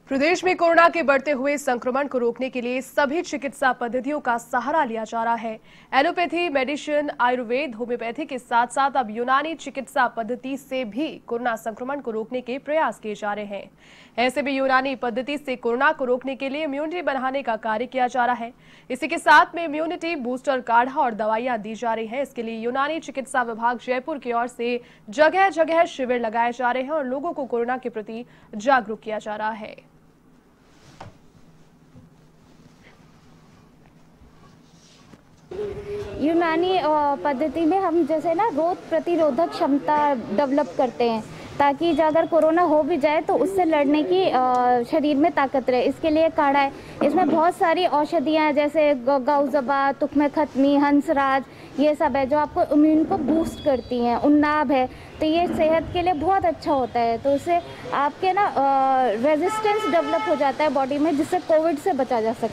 प्रदेश में कोरोना के बढ़ते हुए संक्रमण को रोकने के लिए सभी चिकित्सा पद्धतियों का सहारा लिया जा रहा है। एलोपैथी, मेडिसिन, आयुर्वेद, होम्योपैथी के साथ साथ अब यूनानी चिकित्सा पद्धति से भी कोरोना संक्रमण को रोकने के प्रयास किए जा रहे हैं। ऐसे में यूनानी पद्धति से कोरोना को रोकने के लिए इम्यूनिटी बढ़ाने का कार्य किया जा रहा है। इसी के साथ में इम्यूनिटी बूस्टर काढ़ा और दवाइयां दी जा रही है। इसके लिए यूनानी चिकित्सा विभाग जयपुर की ओर से जगह जगह शिविर लगाए जा रहे हैं और लोगों को कोरोना के प्रति जागरूक किया जा रहा है। यूनानी पद्धति में हम जैसे ना रोग प्रतिरोधक क्षमता डेवलप करते हैं ताकि अगर कोरोना हो भी जाए तो उससे लड़ने की शरीर में ताकत रहे। इसके लिए काढ़ा है, इसमें बहुत सारी औषधियाँ हैं जैसे गाउजबा, तुखमे खत्मी, हंसराज, ये सब है जो आपको इम्यून को बूस्ट करती हैं। उन्नाब है तो ये सेहत के लिए बहुत अच्छा होता है, तो उससे आपके ना रेजिस्टेंस डेवलप हो जाता है बॉडी में, जिससे कोविड से बचा जा सकता है।